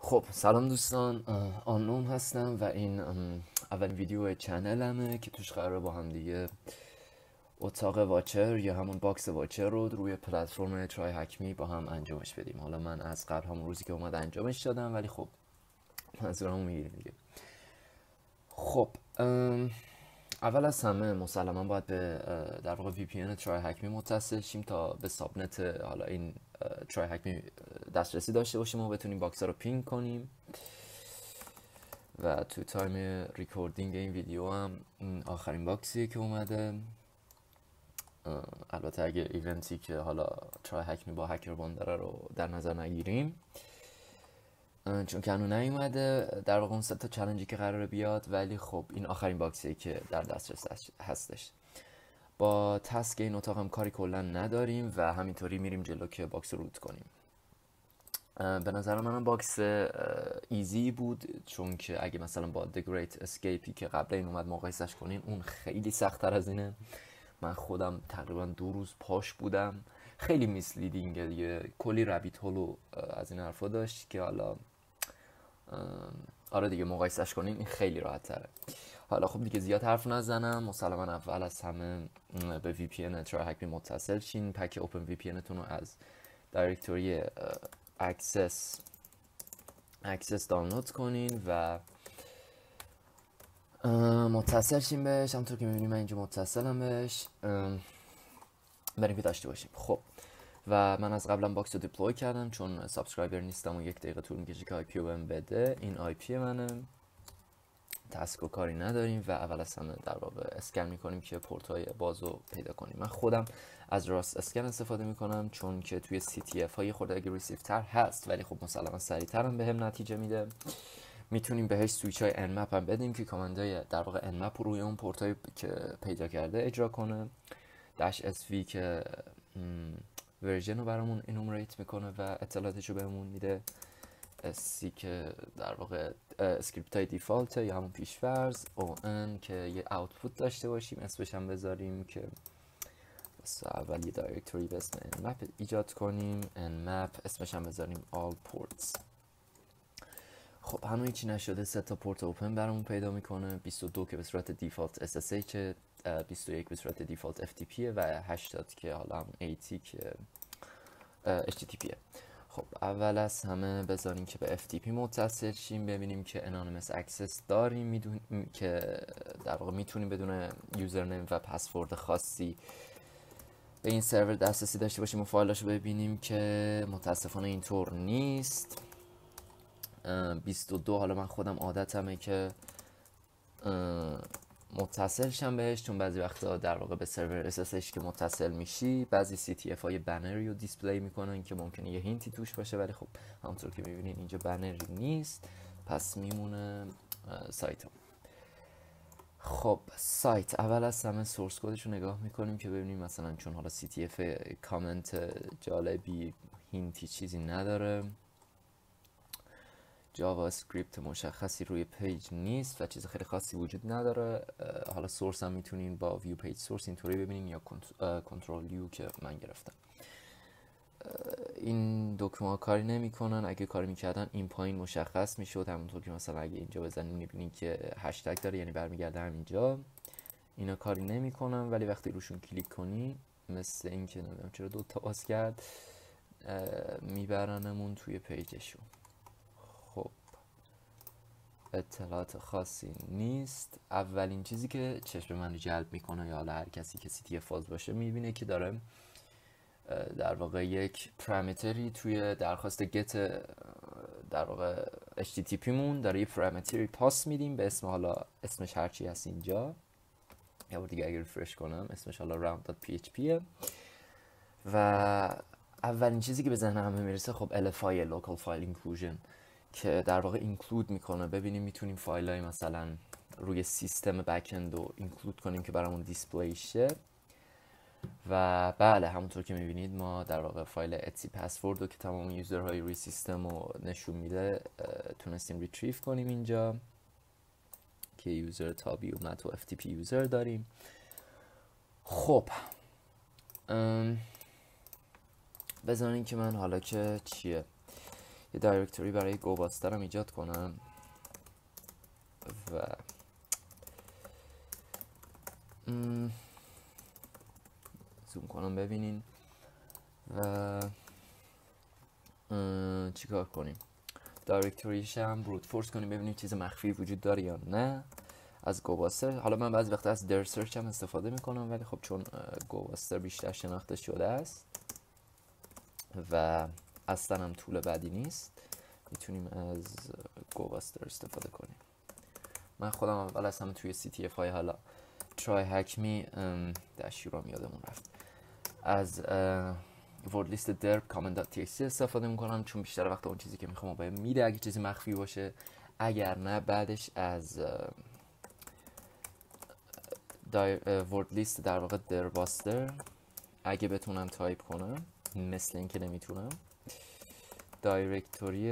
خب سلام دوستان، آنون هستم و این اولین ویدیو چنلمه که توش قراره با هم دیگه اتاق واچر یا همون باکس واچر رو روی پلتفرم ترای هکمی با هم انجامش بدیم. حالا من از قبل همون روزی که اومد انجامش دادم، ولی خب منظورمو میگیریم دیگه. خب اول از همه مسلما باید به در واقع VPN ترای هکمی متصل شیم تا به سابنت حالا این ترای هکمی دسترسی داشته باشیم و بتونیم باکس رو پینگ کنیم. و تو تایم ریکوردینگ این ویدیو هم آخرین باکسیه که اومده. البته اگه ایونتی که حالا ترای هکمی با هکر بان داره رو در نظر نگیریم، چون که هنوز نیومده در واقع اون 3 تا چالنجی که قراره بیاد، ولی خب این آخرین باکسیه که در دسترس هستش. با تسک این اتاق هم کاری کلا نداریم و همینطوری میریم جلو که باکس رو روت کنیم. به نظر منم باکس ایزی بود، چون که اگه مثلا با The Great Escapeی که قبل این اومد مقایسش کنین، اون خیلی سخت‌تر از اینه. من خودم تقریبا 2 روز پاش بودم. خیلی میسلیدینگه دیگه، کلی ربیت هولو از این حرفا داشت که حالا آره دیگه مقایسش کنین این خیلی راحت تره. حالا خب دیگه زیاد حرف نزنم. مسلما اول از همه به VPN ترای هکمی متصل شین. پک اوپن VPN تون رو از دایرکتوری اکسس دانلود کنین و متصل شین بهش. همونطور که میبینیم من اینجا متصلم بهش، بریم که داشته باشیم. خب و من از قبلا باکس رو دیپلوی کردم، چون سابسکرایبر نیستم و 1 دقیقه طول میکشه که IP رو بهم بده. این IP منه، تسک و کاری نداریم و اول از همه در واقع اسکن میکنیم که پورت های باز رو پیدا کنیم. من خودم از راست اسکن استفاده میکنم، چون که توی CTF های خورده اگریسیو تر هست، ولی خب مسلما سریعتر هم بهم نتیجه میده. میتونیم بهش سویچ های nmap هم بدیم که کامندای در واقع nmap رو روی اون پورت های که پیدا کرده اجرا کنه. -sv که ورژن رو برامون انومریت میکنه و اطلاعاتش رو بهمون میده. SC که در واقع اسکریپت های دیفالت یا همون پیش‌فرض. ON که یه آوتپوت داشته باشیم، اسمش هم بذاریم که اول یه دایرکتوری به اسم nmap ایجاد کنیم. nmap اسمش هم بذاریم all ports. خب هنوز هیچی نشده. 3 تا پورت اوپن برامون پیدا میکنه. 22 که به صورت دیفالت SSH، 21 به صورت دیفالت FTP و 80 که حالا همون 80 که HTTP. خب اول از همه بذاریم که به FTP متصل شیم، ببینیم که anonymous access داریم، که در واقع میتونیم بدون یوزرنیم و پسورد خاصی به این سرور دسترسی داشته باشیم و فایلاشو ببینیم، که متاسفانه اینطور نیست. 22 حالا من خودم عادتمه که متصل شم بهش، چون بعضی وقتا در واقع به سرور SSH که متصل میشی بعضی CTF های بنری رو دیسپلی میکنن که ممکنه یه هینتی توش باشه، ولی خب همونطور که میبینین اینجا بنری نیست، پس میمونه سایتم. خب سایت اول از همه سورس کدش رو نگاه میکنیم که ببینیم مثلا چون حالا CTF کامنت جالبی هینتی چیزی نداره، جاوا اسکریپت مشخصی روی پیج نیست و چیز خیلی خاصی وجود نداره. حالا سورس هم میتونین با ویو پیج سورس اینطوری ببینین یا کنترل یو که من گرفتم. این دکمه ها کاری نمیکنن. اگه کاری میکردن این پایین مشخص میشد، همونطور که مثلا اگه اینجا بزنین میبینین که هشتگ داره، یعنی برمیگرده همینجا. اینا کاری نمیکنن، ولی وقتی روشون کلیک کنی مثل این که نمیدونم چرا 2 تا باز کرد، میبرنمون توی پیجشون. خب اطلاعات خاصی نیست. اولین چیزی که چشم من رو جلب میکنه، یا حالا هر کسی که CTF فاز باشه میبینه که داره در واقع یک پارامتری توی درخواست گت در واقع HTTP مون داره یه پارامتری پاس میدیم به اسم، حالا اسمش هرچی هست اینجا، یا دیگه اگه ریفرش کنم اسمش حالا round.php. و اولین چیزی که به ذهن همه میرسه خب LFI local file inclusion که در واقع اینکلود میکنه. ببینیم میتونیم فایل های مثلا روی سیستم بک‌اند رو اینکلود کنیم که برامون دیسپلی شه. و بله همونطور که میبینید ما در واقع فایل etsy پسورد رو که تمام یوزرهای روی سیستم رو نشون میده تونستیم ریتریو کنیم اینجا، که یوزر تابی اومد و FTP یوزر داریم. خب بذارین که من حالا که چیه یه دایرکتوری برای گوباستر هم ایجاد کنم و زوم کنم ببینین و چیکار کنیم. دایرکتوریش هم بروت فورس کنیم ببینیم چیز مخفی وجود داره یا نه از گوباستر. حالا من بعضی وقتا از در سرچ هم استفاده میکنم، ولی خب چون گوباستر بیشتر شناخته شده است و اصلا هم طول بدی نیست، میتونیم از گوباستر استفاده کنیم. من خودم اول از همه توی CTF های حالا ترای هک می داشیرام یادمون رفت از ورد لیست درب comment.txt استفاده میکنم، چون بیشتر وقت اون چیزی که میخوام باید میده اگه چیزی مخفی باشه. اگر نه بعدش از ورد لیست در واقع درباستر اگه بتونم تایپ کنم، مثل این که نمیتونم، دایرکتوری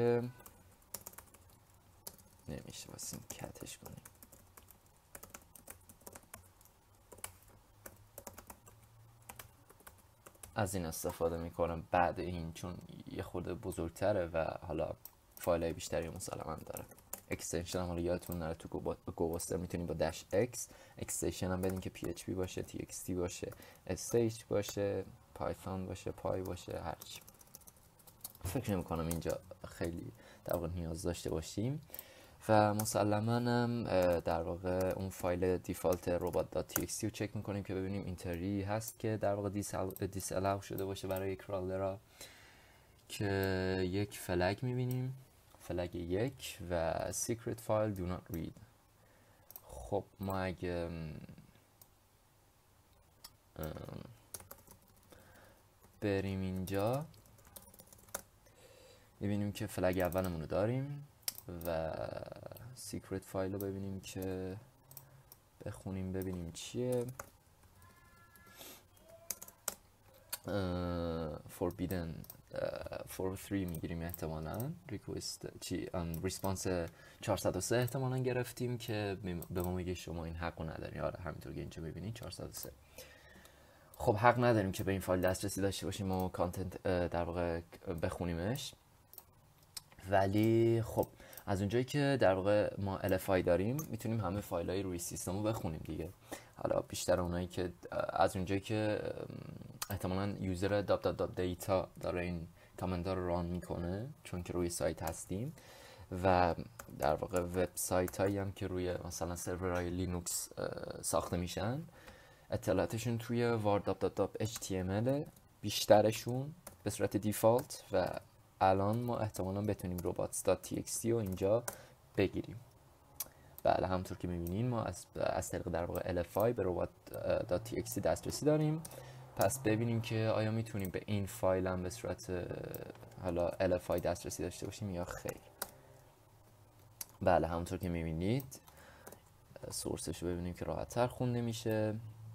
نمیشه واسه کتش کنیم. از این استفاده میکنم بعد این، چون یه خورده بزرگتره و حالا فایل های بیشتری مسلما داره. اکستنشن هم حالا یادتون نره تو گوباستر میتونیم با داش اکس اکستنشن هم بدیم که PHP باشه، TXT باشه، SH باشه، پایثون باشه، پای باشه، هرچی. فکر نمی کنم اینجا خیلی در واقع نیاز داشته باشیم و مسلما هم در واقع اون فایل دیفالت robot.txt رو چک میکنیم که ببینیم اینتری هست که در واقع دیسالاو شده باشه برای کرالرها، که یک فلگ میبینیم، فلگ 1 و secret file do not read. خب ما اگه بریم اینجا میبینیم که فلگ اولمون رو داریم و سیکرت فایل رو ببینیم که بخونیم ببینیم چیه. forbidden for 3 میگیریم احتمالا، ریسپانس 403 احتمالا گرفتیم که به ما میگه شما این حق رو ندارین. آره همینطور که اینجا میبینید 403. خب حق نداریم که به این فایل دسترسی داشته باشیم و کانتنت در واقع بخونیمش، ولی خب از اونجایی که در واقع ما LFI داریم میتونیم همه فایل های روی سیستم رو بخونیم دیگه. حالا بیشتر اونایی که از اونجایی که احتمالاً یوزر دیتا داره این کامنت رو ران میکنه، چون که روی سایت هستیم و در واقع وبسایت هایی هم که روی مثلا سرورهای لینوکس ساخته میشن اطلاعاتشون توی var.html بیشترشون به صورت دیفالت و الان ما احتمالاً بتونیم robots.txt رو اینجا بگیریم. بله همونطور که میبینین ما از طریق در واقع LFI به robot.txt دسترسی داریم. پس ببینیم که آیا میتونیم به این فایل هم به صورت حالا LFI دسترسی داشته باشیم یا خیر. بله همونطور که میبینید سورسش رو ببینیم که راحت تر خونده میشه.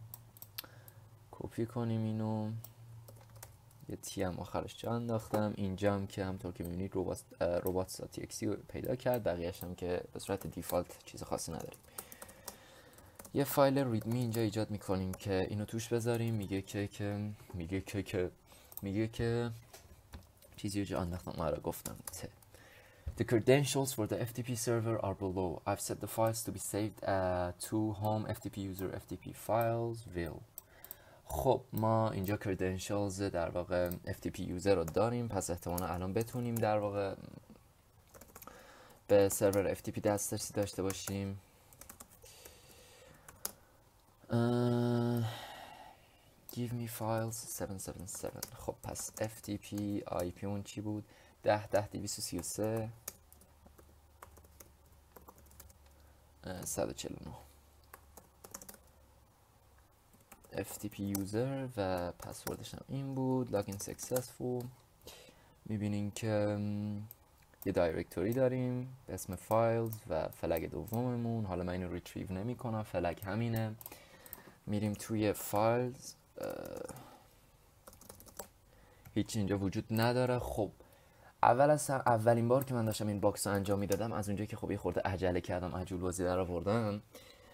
کپی کنیم اینو، یه تی هم آخرش جا انداختم. اینجا هم که همونطور که میبینید robots.txt رو پیدا کرد، بقیه‌اش هم که به صورت دیفالت چیز خاصی نداریم. یه فایل ریدمی اینجا ایجاد میکنیم که اینو توش بذاریم. میگه که چیزی رو جا انداختم، آره گفتم The credentials for the FTP server are below. I've set the files to be saved to home FTP user FTP files will. خب ما اینجا credentials در واقع FTP user رو داریم، پس احتمالا الان بتونیم در واقع به سرور FTP دسترسی داشته باشیم. Give me files 777. خب پس FTP IP اون چی بود؟ 10.10.233 149 FTP user و پسوردش هم این بود. login successful. میبینیم که یه دایرکتوری داریم به اسم files و فلگ دوممون. حالا من اینو ریتریو نمی کنم، فلگ همینه. میریم توی files، هیچ اینجا وجود نداره. خب اولین بار که من داشتم این باکس رو انجام میدادم، از اونجایی که خب یه خورده عجله کردم، عجول بازی در آوردم،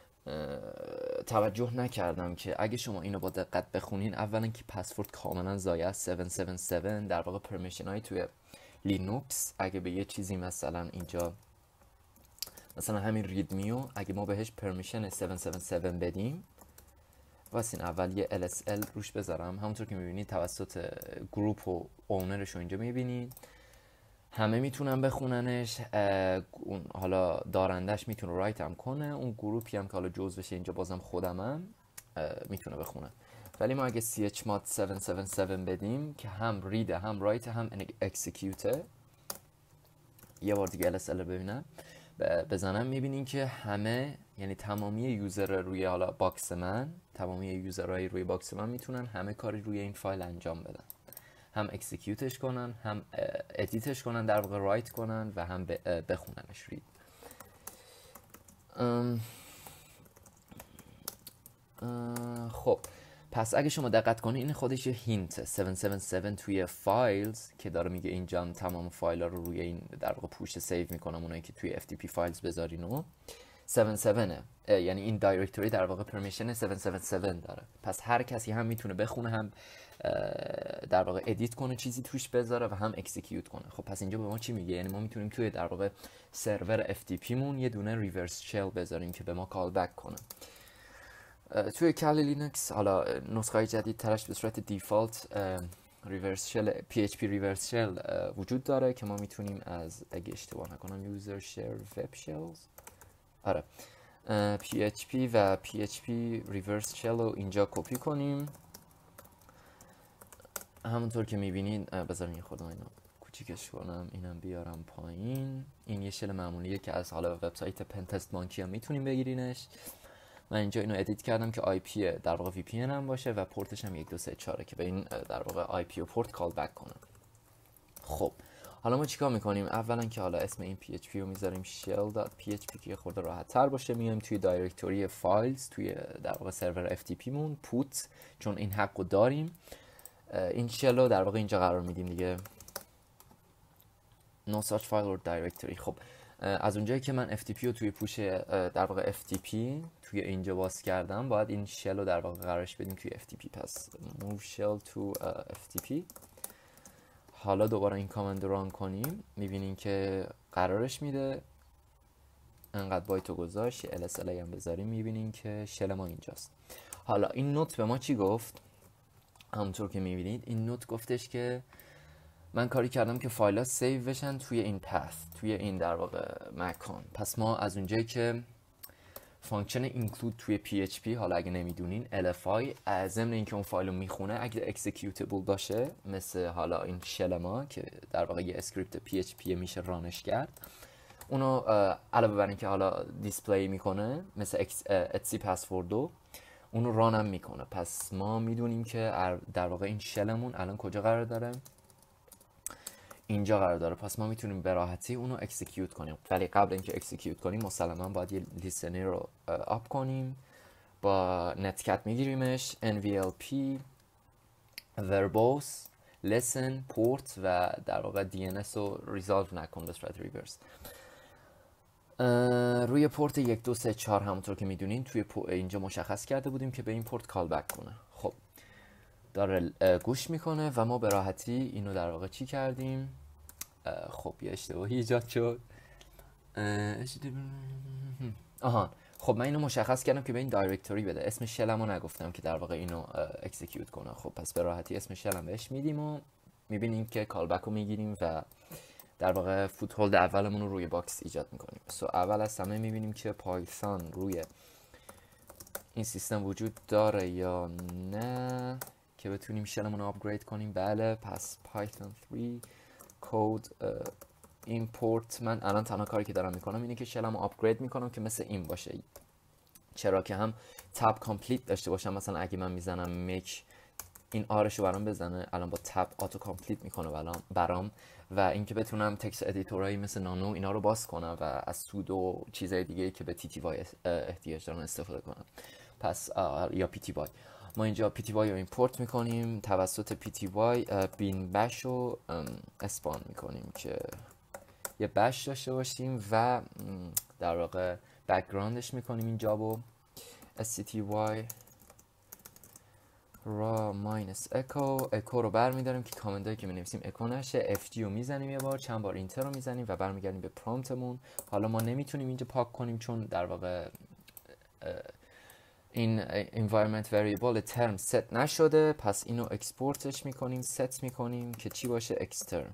توجه نکردم که اگه شما اینو با دقت بخونین، اولا که پسورد کاملا ضایع است. 777 در واقع پرمیشن های توی لینوکس اگه به یه چیزی مثلا اینجا مثلا همین ریدمیو اگه ما بهش پرمیشن 777 بدیم، واسین اول یه LSL روش بذارم، همونطور که میبینید توسط گروپ و اونرش رو اینجا میبینید همه میتونن بخوننش. اون حالا دارندش میتونه رایت هم کنه، اون گروپی هم که حالا جزء بشه اینجا بازم خودمم میتونه بخونه. ولی ما اگه chmod 777 بدیم که هم ریده هم رایت هم اکسیکیوته، یه بار دیگه LSL رو ببینم بزنم، میبینین که همه یعنی تمامی یوزر روی حالا باکس من، تمامی یوزرهای روی باکس من میتونن همه کاری روی این فایل انجام بدن، هم اکسیکیوتش کنن، هم ادیتش کنن، در واقع رایت کنن و هم بخوننش رید. خب پس اگه شما دقت کنید این خودش یه هینت 777 توی فایلز که داره میگه اینجا تمام فایل ها رو روی این در واقع پوشت سیو میکنم، اونایی که توی FTP فایلز بذارین و 77 یعنی این دایرکتوری در واقع پرمیشن 777 داره. پس هر کسی هم میتونه بخونه، هم در واقع ادیت کنه، چیزی توش بذاره و هم اکسیکیوت کنه. خب پس اینجا به ما چی میگه؟ یعنی ما میتونیم توی در واقع سرور FTP مون یه دونه ریورس شل بذاریم که به ما کال بک کنه. توی کلی لینکس حالا نسخه جدید ترش به صورت دیفالت ریورس شل PHP ریورس شل وجود داره که ما میتونیم از، اگه اشتباه نکنم، یوزر شیر وب شلز، آره، PHP و PHP ریورس شل رو اینجا کپی کنیم همونطور که میبینید. بذارین یه خورده اینو کوچیکش کنم، اینم بیارم پایین. این یه شل معمولیه که از حالا وبسایت پنتست مانکی هم میتونیم بگیرینش. من اینجا اینو ادیت کردم که IP در واقع VPN هم باشه و پورتش هم 1234 که به این در واقع IP و پورت کال بک کنه. خب حالا ما چیکار میکنیم؟ اولا که حالا اسم این PHP رو میذاریم shell.php که خورده راحت تر باشه. میایم توی دایرکتوری فایلز توی در واقع سرور FTP مون پوت، چون این حق رو داریم، این شل رو در واقع اینجا قرار میدیم دیگه، no such file or directory. خب از اونجایی که من FTP رو توی پوش در واقع FTP توی اینجا باز کردم، باید این شل رو در واقع قرارش بدیم توی FTP. پس move shell to FTP. حالا دوباره این کامند رو ران کنیم، میبینین که قرارش میده، انقدر بایت رو گذاشت، LSL هم بذاریم، میبینین که شل ما اینجاست. حالا این نوت به ما چی گفت؟ همونطور که میبینید این نوت گفتش که من کاری کردم که فایل‌ها سیو بشن توی این پث، توی این در واقع مکان. پس ما از اونجایی که فانکشن include توی PHP، حالا اگه نمیدونین LFI، ضمن اینکه اون فایل رو میخونه اگه اکسیکیوتبل باشه، مثل حالا این شل ما که در واقع یه اسکریپت PHP میشه رانش کرد، اونو علاوه بر اینکه حالا دیسپلی میکنه مثل etsy پسوردو، اونو رانم میکنه. پس ما میدونیم که در واقع این شلمون الان کجا قرار داره؟ اینجا قرار داره. پس ما میتونیم به راحتی اونو اکسیکیوت کنیم. ولی قبل اینکه اکسیکیوت کنیم مسلما باید یه لیسنر رو آپ کنیم، با نتکت میگیریمش nvlp verbose listen port و در واقع DNS رو ریزالو نکن به صورت ریورس. روی پورت 1 2 3 4 همونطور که میدونین توی اینجا مشخص کرده بودیم که به این پورت کال بک کنه. خب داره گوش میکنه و ما به راحتی اینو در واقع چی کردیم؟ خب یه اشتباهی ایجاد شد. آها، خب من اینو مشخص کردم که به این دایرکتوری بده، اسم شلمو نگفتم که در واقع اینو اکسیکیوت کنه. خب پس به راحتی اسم شلم بهش میدیم و میبینیم که کال بک رو میگیریم و در واقع فوت هولد اولمون رو روی باکس ایجاد میکنیم. اول از همه میبینیم که پایثون روی این سیستم وجود داره یا نه که بتونیم شلمون رو آپگرید کنیم. بله، پس پایثون 3 کد ایمپورت. من الان تنها کاری که دارم میکنم اینه که شلم رو آپگرید میکنم که مثل این باشه، چرا که هم تاب کامپلیت داشته باشم. مثلا اگه من میزنم میک این آرشو برام بزنه، الان با تاب آتو کامپلیت میکنه برام، و اینکه بتونم تکست ادیتورایی مثل نانو اینا رو باز کنم و از سودو و چیزای دیگه که به TTY احتیاج دارن استفاده کنم. پس یا PTY. ما اینجا PTY رو ایمپورت میکنیم توسط PTY بین بش رو اسپان میکنیم که یه بش داشته باشیم و در واقع بکگراندش میکنیم این جابو SCTY را ماینس اکو رو برمیداریم که کامنت هایی که می نویسیم اکو نشه. FG رو میزنیم یه بار، چند بار اینتر رو میزنیم و برمیگردیم به پرامپتمون. حالا ما نمیتونیم اینجا پاک کنیم چون در واقع این environment variable term set نشده، پس اینو اکسپورتش میکنیم، ست میکنیم که چی باشه؟ extern.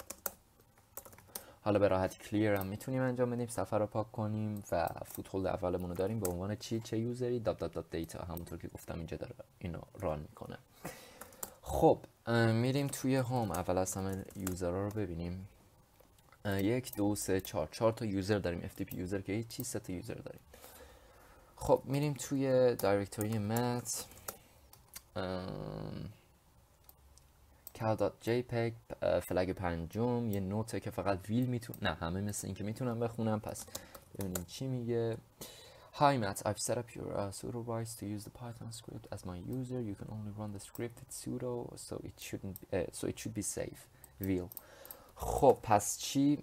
حالا به راحتی کلیر هم میتونیم انجام بدیم، صفحه رو پاک کنیم و فوتهولد اولمون رو داریم به عنوان چه یوزری دیتا، همونطور که گفتم اینجا داره اینو ران میکنه. خب میریم توی هوم، اول از همه یوزرها رو ببینیم. 1 2 3 4 تا یوزر داریم، FTP یوزر که هیچی، 3 تا یوزر داریم. خب میریم توی دایرکتوری مت cal.jpg فلگ پنجم، یه نوته که فقط ویل میتونه، نه همه مثل این که میتونم بخونم، پس ببینیم چی میگه. Hi Matt, I've set up your sudo rights to use the Python script as my user. You can only run the script with sudo, so it should be safe. Veal. خب پس چی؟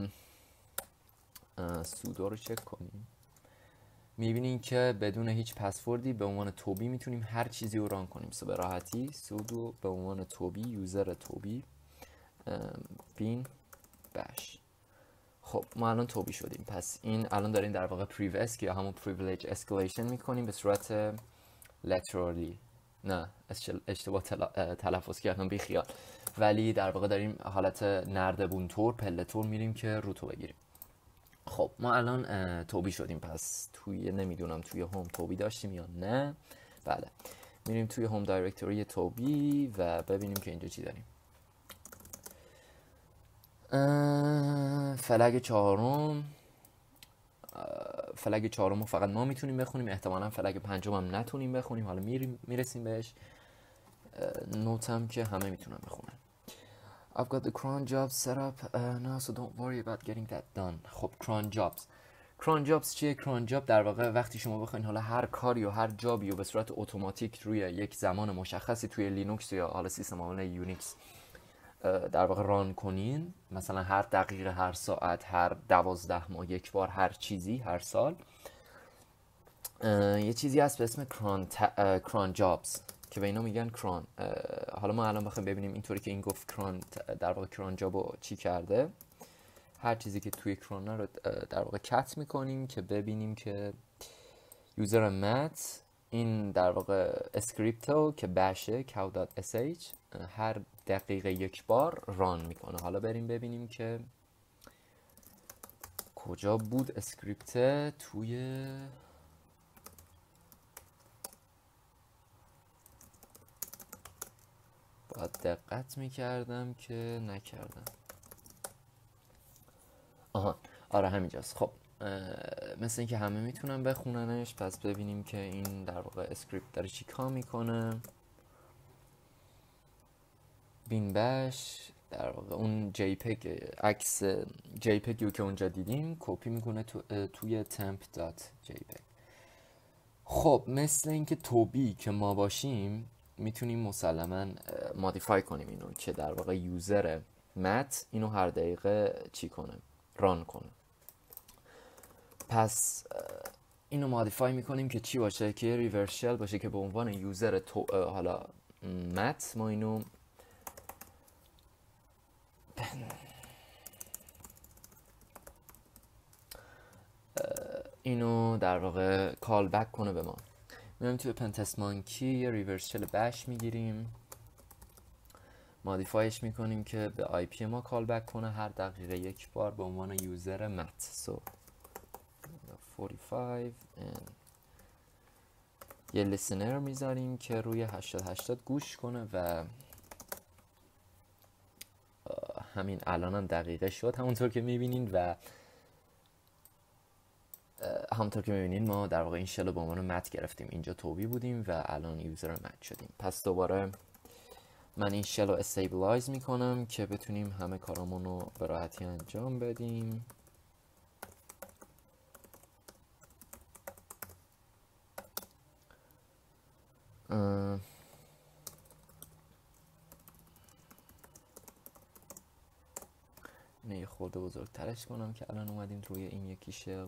سودو رو چک کنیم. میبینین که بدون هیچ پسوردی به عنوان توبی میتونیم هر چیزی رو ران کنیم. به راحتی سودو به عنوان توبی، یوزر توبی بین بش. خب ما الان توبی شدیم، پس این الان داریم در واقع پریو یا همون پریویلیج اسکیلیشن میکنیم به صورت لترالی، نه اشتباه تلفظ کردم، بی خیال، ولی در واقع داریم حالت نردبون تور، پله تور میریم که روتو بگیریم. خب ما الان توبی شدیم، پس توی نمیدونم توی هوم توبی داشتیم یا نه. بله میریم توی هوم دایرکتوری توبی و ببینیم که اینجا چی داریم. فلگ چهارم رو فقط ما میتونیم بخونیم، احتمالا فلگ پنجم هم نتونیم بخونیم، حالا میرسیم بهش. نوت هم که همه میتونن بخونن. I've got the cron jobs set up now, so don't worry about getting that done. خب cron jobs چیه؟ cron job در واقع وقتی شما بخواین حالا هر کاری و هر جابی رو به صورت اتوماتیک روی یک زمان مشخصی توی لینوکس یا حالا سیستم عامل یونیکس در واقع ران کنین، مثلا هر دقیقه، هر ساعت، هر 12 ماه یک بار، هر چیزی، هر سال، یه چیزی هست به اسم cron jobs که به اینا میگن کران. حالا ما الان بخوایم ببینیم اینطوری که این گفت کران، در واقع کران جابو چی کرده. هر چیزی که توی کران رو در واقع کت میکنیم که ببینیم که یوزر مت این در واقع اسکریپتو که بشه cow.sh هر دقیقه یک بار ران میکنه. حالا بریم ببینیم که کجا بود اسکریپت. توی باید دقت میکردم که نکردم. آها آره همینجاست. خب مثل اینکه همه میتونن بخوننش، پس ببینیم که این در واقع اسکریپت داره چی کار میکنه. بین بش در واقع اون JPEG عکس JPEG که اونجا دیدیم کپی میکنه توی temp.jpg. خب مثل اینکه توبی که ما باشیم میتونیم مسلما مودیفای کنیم اینو که در واقع یوزر مت اینو هر دقیقه چی کنه؟ ران کنه. پس اینو مودیفای میکنیم که چی باشه؟ که ریورشل باشه که به عنوان یوزر حالا مت ما اینو در واقع کال بک کنه به ما. میایم توی پنتست مانکی یه ریورسل بش میگیریم، مودیفایش میکنیم که به آی پی ما کال بک کنه هر دقیقه یک بار به عنوان یوزر مت. so 45 and یه لیسنر میذاریم که روی 80 گوش کنه و همین الان هم دقیقه شد همونطور که میبینین و همونطور که میبینین ما در واقع این شل رو به عنوان مت گرفتیم، اینجا توبی بودیم و الان یوزر مت شدیم. پس دوباره من این شل رو استیبلایز میکنم که بتونیم همه کارامون رو به راحتی انجام بدیم. نه یه خورده بزرگترش کنم که الان اومدیم روی این یکی شل.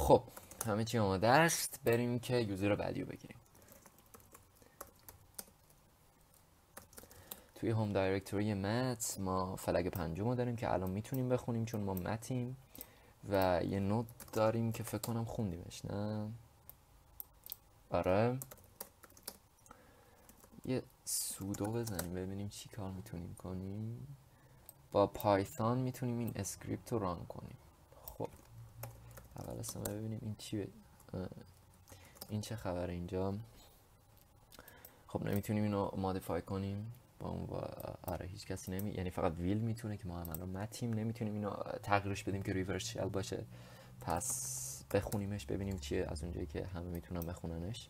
خب همه چی آماده است، بریم که یوزر بعدی رو بگیریم. توی هوم دایرکتوری مت ما فلگ 5 رو داریم که الان میتونیم بخونیم چون ما متیم، و یه نوت داریم که فکر کنم خوندیمش، نه؟ آره، یه سودو بزنیم ببینیم چی کار میتونیم کنیم. با پایثون میتونیم این اسکریپت رو ران کنیم. خب اول اصلا ببینیم این چی این چه خبره اینجا. خب نمیتونیم اینو مودیفای کنیم با اون آره هیچ کسی یعنی فقط ویل میتونه که ما هم الان متیم، نمیتونیم اینو تغییرش بدیم که ریورس شل باشه. پس بخونیمش ببینیم چیه از اونجایی که همه میتونن بخوننش.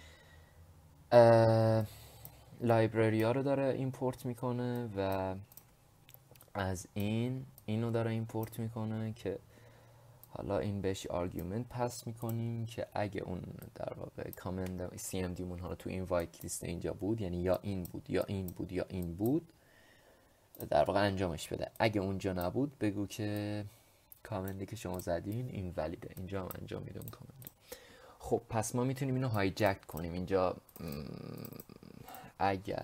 لایبرری ها رو داره ایمپورت میکنه و از اینو داره ایمپورت میکنه که حالا این بهش آرگومنت پس میکنیم که اگه اون در واقع کامند CMD مون حالا تو این وایت لیست اینجا بود، یعنی یا این بود یا این بود یا این بود، در واقع انجامش بده. اگه اونجا نبود بگو که کامندی که شما زدین این ولیده، اینجا هم انجام میده اون کامند. خب پس ما میتونیم اینو هایجک کنیم. اینجا اگر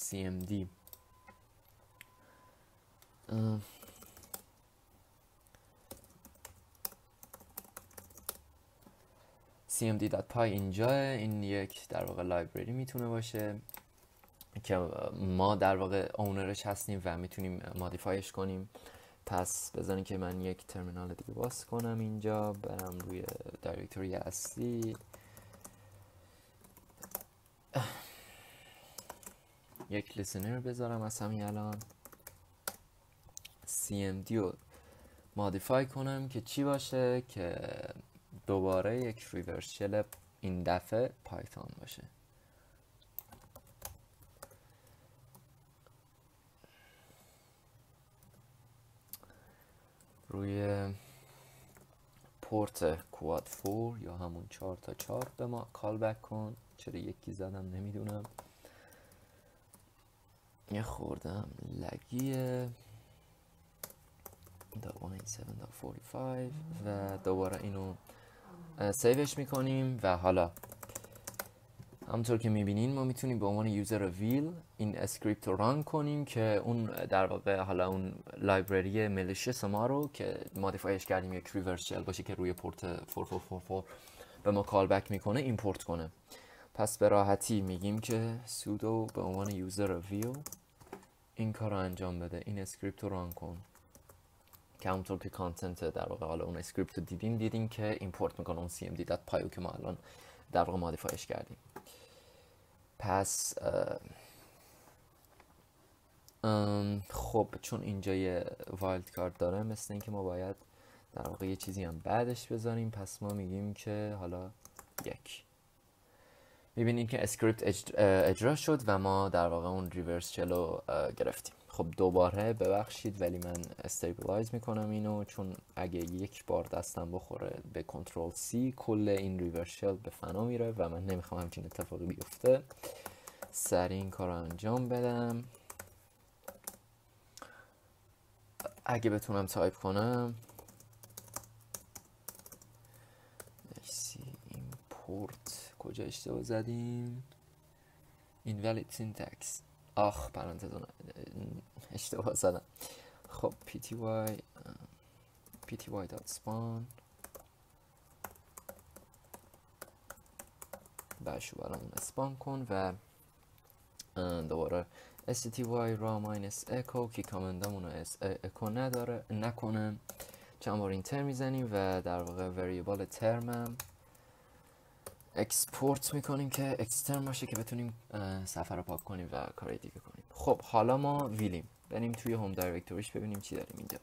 cmd.py اینجا، این یک در واقع لایبرری میتونه باشه که ما در واقع اونرش هستیم و میتونیم مودیفایش کنیم. پس بذارین که من یک ترمینال دیگه باز کنم اینجا، برم روی دایرکتوری اصلی، یک لیسنر بذارم از همین الان، cmd رو مودیفای کنم که چی باشه، که دوباره یک ریورس شل این دفعه پایتون باشه. روی پورت کواد 4 یا همون 4x4 به ما کال بک کن. چرا یکی زدم نمیدونم، یه خوردم لگیه. 187.45 و دوباره اینو سیوش میکنیم و حالا همونطور که میبینین ما میتونیم به عنوان یوزر ویل این اسکریپت رو ران کنیم که اون در واقع حالا اون لایبرری ملیشیس ما رو که مودیفایش کردیم یک ریورس شل باشه که روی پورت 4444 به ما کال بک میکنه ایمپورت کنه. پس به راحتی میگیم که سودو به عنوان یوزر ویل این کار رو انجام بده، این اسکریپت رو ران کن، که همونطور که کانتنت در واقع حالا اون اسکریپت رو دیدین که ایمپورت میکنه اون cmd.py که ما الان در واقع مودیفایش کردیم. پس خب چون اینجا یه وایلد کارت داره، مثل این که ما باید در واقع یه چیزی هم بعدش بذاریم. پس ما میگیم که حالا یک، میبینیم که اسکریپت اجرا شد و ما در واقع اون ریورس چلو گرفتیم. خب دوباره ببخشید ولی من استیبلایز میکنم اینو، چون اگه یک بار دستم بخوره به کنترل C کل این ریورس شل به فنا میره و من نمیخوام همچین اتفاقی بیفته. سریع این کار رو انجام بدم. اگه بتونم تایپ کنم ایمپورت، کجا اشتباه زدیم؟ invalid syntax، آخ پرانتز اشتباه زدم. خب pty.spawn باشو برامون اسپان کن و دوباره sty را ماینس echo که کامندامون رو echo نکنه. چند بار اینتر میزنیم و در واقع وریبل ترمم اکسپورت میکنیم که اکسترن باشه که بتونیم صفحه رو پاک کنیم و کارهای دیگه کنیم. خب حالا ما ویلیم، بریم توی هوم دایرکتوریش ببینیم چی داریم اینجا.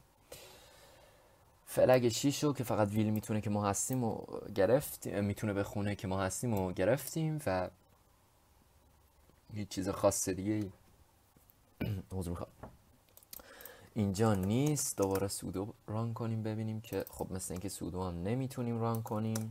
فلگ 6 رو که فقط ویل میتونه که ما هستیم و میتونه بخونه که ما هستیم و گرفتیم و هیچ چیز خاص دیگه اینجا نیست. دوباره سودو ران کنیم ببینیم که خب مثل اینکه سودو هم نمیتونیم ران کنیم.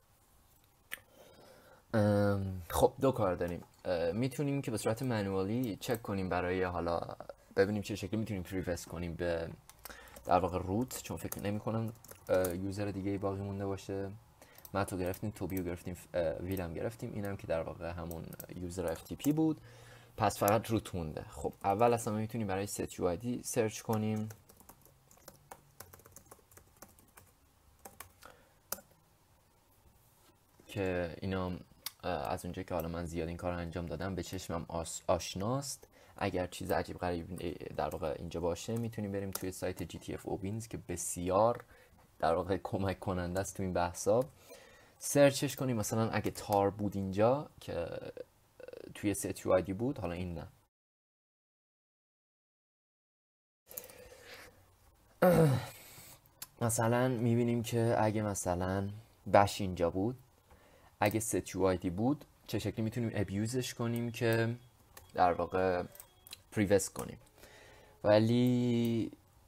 خب دو کار داریم، میتونیم که به صورت منوالی چک کنیم برای حالا ببینیم چه شکلی میتونیم پریوست کنیم به در واقع روت، چون فکر نمی کنم یوزر دیگه باقی مونده باشه. متو گرفتیم، توبیو گرفتیم، ویلم گرفتیم. اینم که در واقع همون یوزر FTP بود. پس فقط روت مونده. خب اول اصلا میتونیم برای set UID سرچ کنیم که اینا از اونجا که حالا من زیاد این کار انجام دادم به چشمم آشناست. اگر چیز عجیب غریب در واقع اینجا باشه میتونیم بریم توی سایت GTF Obins که بسیار در واقع کمک کننده است تو این بحثا. سرچش کنیم، مثلا اگه تار بود اینجا که توی set UID بود، حالا این نه. مثلا میبینیم که اگه مثلا بش اینجا بود، اگه set UID بود چه شکلی میتونیم ابیوزش کنیم که در واقع پریوست کنیم. ولی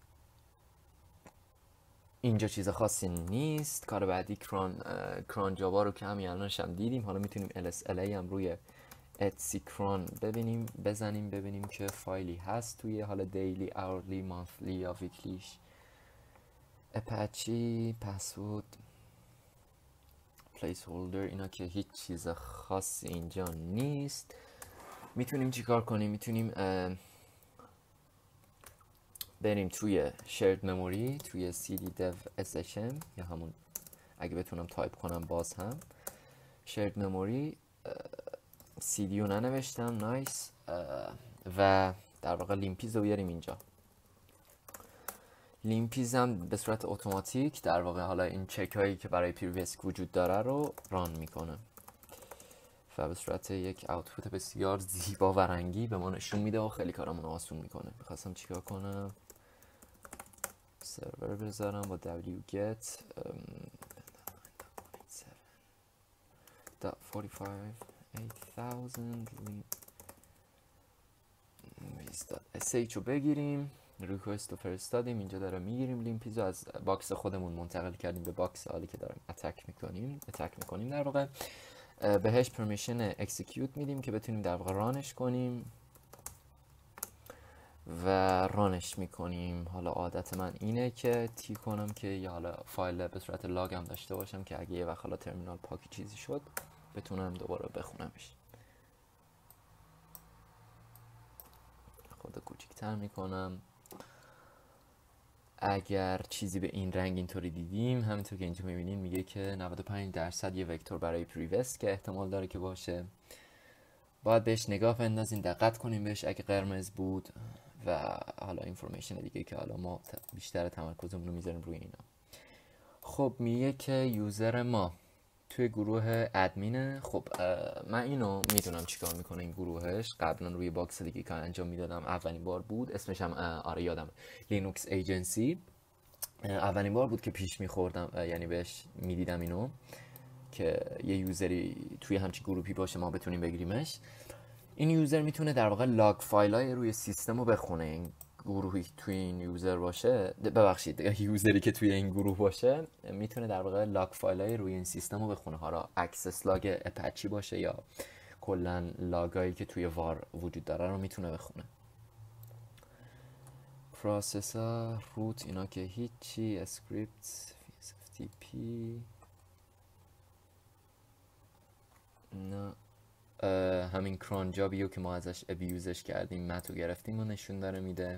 اینجا چیز خاصی نیست. کار بعدی کران جاوا رو که همین الانش هم دیدیم. حالا میتونیم LSLA هم روی etsy کران بزنیم ببینیم که فایلی هست توی حالا دیلی، اورلی، مانثلی یا ویکلیش. اپاچی، پسورد، پلیس هولدر، اینا که هیچ چیز خاصی اینجا نیست. میتونیم چیکار کنیم؟ میتونیم بریم توی شیرد مموری، توی cd dev shm یا همون اگه بتونم تایپ کنم باز هم شیرد مموری. cd رو ننوشتم، نایس. و در واقع لیمپیز رو بیاریم اینجا. لیمپیز هم به صورت اتوماتیک در واقع حالا این چک هایی که برای پریویسک وجود داره رو ران میکنه و به صورت یک اوتپوت بسیار زیبا و رنگی به ما نشون میده و خیلی کارمون آسون میکنه. میخواستم چیکار کنم؟ سرور بذارم با wget 45,8000 sh رو بگیریم، ریکوست رو فرستادیم، اینجا داره میگیریم لیمپیز رو از باکس خودمون منتقل کردیم به باکس حالی که داریم اتک میکنیم در واقع. بهش پرمیشن اکسیکیوت میدیم که بتونیم در واقع رانش کنیم و رانش میکنیم. حالا عادت من اینه که تی کنم که یا حالا فایل به صورت لاگ هم داشته باشم که اگه یه وقت حالا ترمینال پاکی چیزی شد بتونم دوباره بخونمش. خود کوچیک‌تر میکنم. اگر چیزی به این رنگ اینطوری دیدیم، همینطور که اینجا میبینین میگه که 95% یه وکتور برای پریوست که احتمال داره که باشه. باید بهش نگاه بندازین، دقت کنیم بهش اگه قرمز بود و حالا اینفورمیشن دیگه که حالا ما بیشتر تمرکزمون رو میذاریم روی اینا. خب میگه که یوزر ما توی گروه ادمینه. خب من اینو میدونم چیکار میکنه این گروهش. قبلا روی باکس دیگه که انجام میدادم اولین بار بود، اسمش هم آره یادم، لینوکس ایجنسی. اولین بار بود که پیش میخوردم، یعنی بهش میدیدم اینو که یه یوزری توی همچین گروهی باشه ما بتونیم بگیریمش. این یوزر میتونه در واقع لاگ فایلای روی سیستم رو بخونه. این گروهی توی این یوزر باشه، ببخشید یوزری که توی این گروه باشه میتونه در واقع لاگ فایلای روی این سیستم رو بخونه. حالا اکسس لاگ اپاچی باشه یا کلا لاگایی که توی وار وجود داره رو میتونه بخونه. پروسسور، روت، اینا که هیچی، اسکریپت، FTP نه. همین کران جابیو که ما ازش ابیوزش کردیم، متو گرفتیم و نشون داره میده.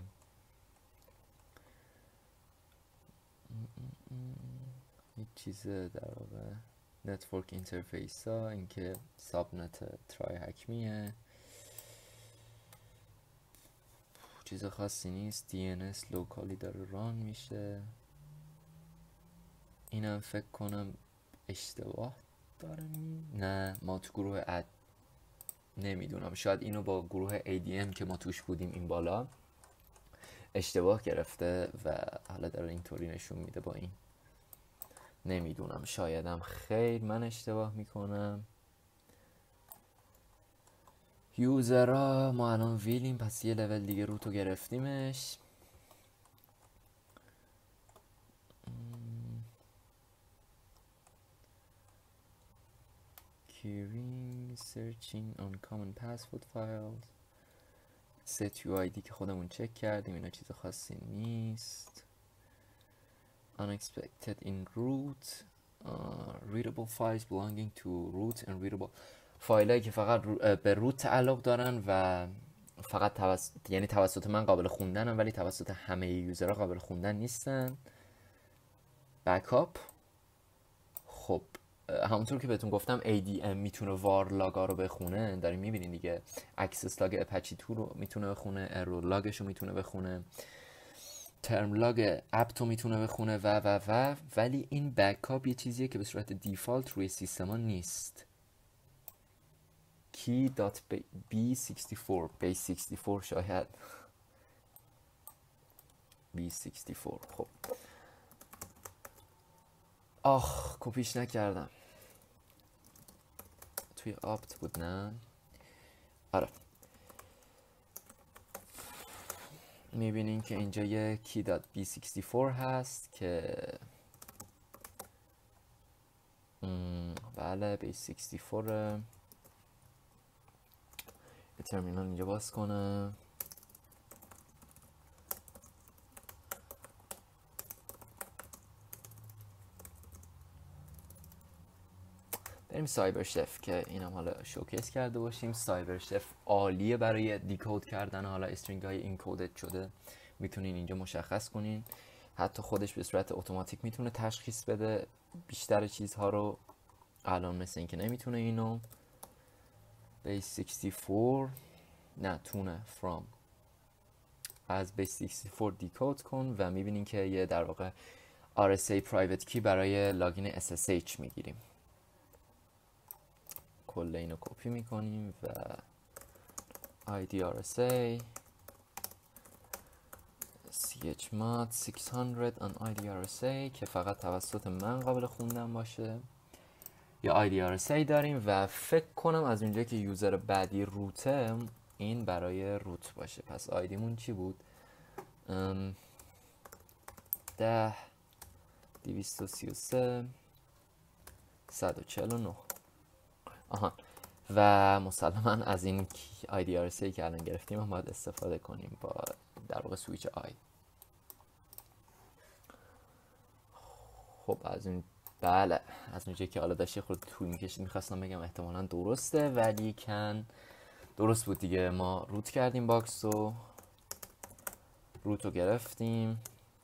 هیچ چیز در واقع نتورک اینترفیس ها، اینکه ساب نت ترای هکمیه، چیز خاصی نیست. DNS لوکالی داره ران میشه. اینم فکر کنم اشتباه داره نه، ما تو گروه نمیدونم، شاید اینو با گروه ADM که ما توش بودیم این بالا اشتباه گرفته و حالا داره اینطوری نشون میده با این. نمیدونم، شایدم خیر من اشتباه میکنم. یوزرها ما الان ویلیم، پس یه لول دیگه روتو گرفتیمش. querying searching on common password files. set UID که خودمون چک کردیم، اینا چیز خاصی نیست. unexpected in root readable files belonging to root and readable فایلایی که فقط به روت تعلق دارن و فقط یعنی توسط من قابل خوندنن ولی توسط همه یوزرها قابل خوندن نیستن. بکاپ، خب همونطور که بهتون گفتم ADM میتونه وار لاگا رو بخونه، داریم میبینین دیگه. اکسس لاگ اپچی 2 رو میتونه بخونه، ارور لاگش رو میتونه بخونه، ترم لاگ اپ رو میتونه بخونه و ولی این بکاپ یه چیزیه که به صورت دیفالت روی سیستما نیست. key.b64 base64 شاید b64. خب کپیش نکردم، توی آپت بود نه؟ آره، میبینین که اینجا یه key.b64 هست که بله base64. ترمینال اینجا باز کنم. بریم سایبر شف که اینم حالا شوکیس کرده باشیم. سایبر شف عالیه برای دیکود کردن حالا استرینگ های اینکودد شده، میتونین اینجا مشخص کنین. حتی خودش به صورت اتوماتیک میتونه تشخیص بده بیشتر چیزها رو. الان مثل این که نمیتونه اینو. base64 نه تونه from از base64 دیکود کن و میبینین که یه در واقع RSA private key برای لاگین SSH میگیریم. کل اینو کپی میکنیم و ID RSA chmod 600 on ID RSA که فقط توسط من قابل خوندن باشه. یا ID RSA داریم و فکر کنم از اونجایی که یوزر بعدی روته این برای روت باشه. پس آیدیمون چی بود؟ 10 233 149. آها، و مسلما از این ID RSA که الان گرفتیم هم باید استفاده کنیم با در واقع سویچ آی. خب از اون بله از اونجایی که حالا داشتی خود طول میکشید میخواستم بگم احتمالا درسته ولی درست بود دیگه. ما روت کردیم باکس رو، روت رو گرفتیم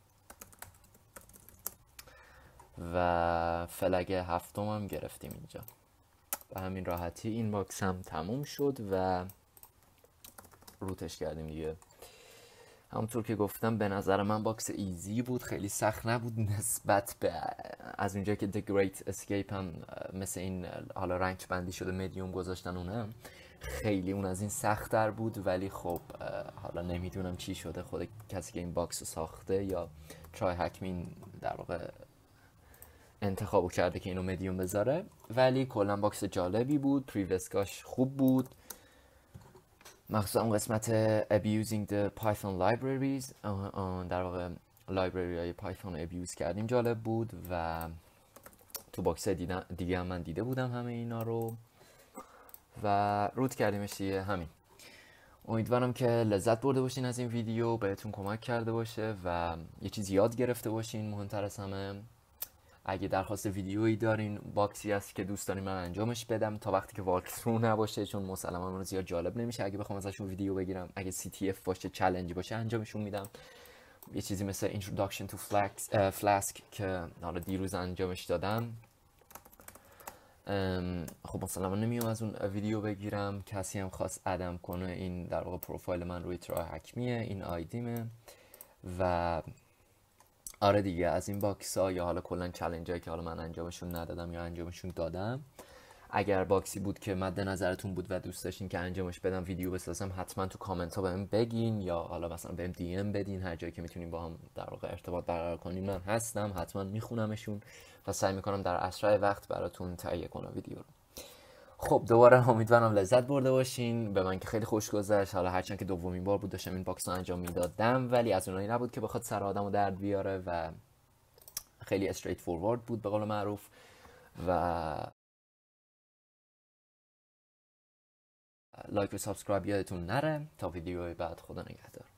و فلگ هفتم هم گرفتیم اینجا. به همین راحتی این باکس هم تموم شد و روتش کردیم دیگه. همونطور که گفتم به نظر من باکس ایزی بود، خیلی سخت نبود نسبت به از اونجایی که The Great Escape هم مثل این حالا رنک بندی شده مدیوم گذاشتن اونم خیلی اون از این سخت تر بود. ولی خب حالا نمیدونم چی شده، خود کسی که این باکس رو ساخته یا ترای هکمین در واقع انتخابو کرده که اینو مدیوم بذاره. ولی کلا باکس جالبی بود، پریوسکاش خوب بود، مخصوصا اون قسمت abusing the Python libraries در واقع لایبرری های پایتون رو ابیوز کردیم جالب بود. و تو باکس دیگه هم من دیده بودم همه اینا رو و روت کردیمش دیگه. همین، امیدوارم که لذت برده باشین از این ویدیو، بهتون کمک کرده باشه و یه چیز یاد گرفته باشین. مهمتر از همه اگه درخواست ویدیویی دارین، باکسی هست که دوست دارین من انجامش بدم تا وقتی که والکثرو نباشه، چون مسلما اون زیاد جالب نمیشه اگه بخوام ازشون ویدیو بگیرم. اگه CTF باشه، چالنجی باشه، انجامشون میدم. یه چیزی مثل Introduction to Flask که حالا دیروز انجامش دادم. خب مثلا نمیام از اون ویدیو بگیرم. کسی هم خواست ادم کنه، این در واقع پروفایل من روی ترای هکمیه، این آیدیمه. و آره دیگه از این باکس ها یا حالا کلا چالنج هایی که حالا من انجامشون ندادم یا انجامشون دادم، اگر باکسی بود که مد نظرتون بود و دوست داشتین که انجامش بدم ویدیو بسازم، حتما تو کامنت ها بهم بگین یا حالا مثلا بهم دی ام بدین. هر جایی که میتونین با هم در واقع ارتباط برقرار کنین من هستم، حتما میخونمشون و سعی میکنم در اسرع وقت براتون تهیه کنم ویدیو رو. خب دوباره امیدوارم لذت برده باشین. به من که خیلی خوش گذشت، حالا هرچند که دومین بار بود داشتم این باکس رو انجام میدادم ولی از اونایی نبود که بخواد سر آدمو درد بیاره و خیلی استریت فوروارد بود به قول معروف. و لایک و سابسکرایب یادتون نره. تا ویدیوی بعد، خدا نگهدار.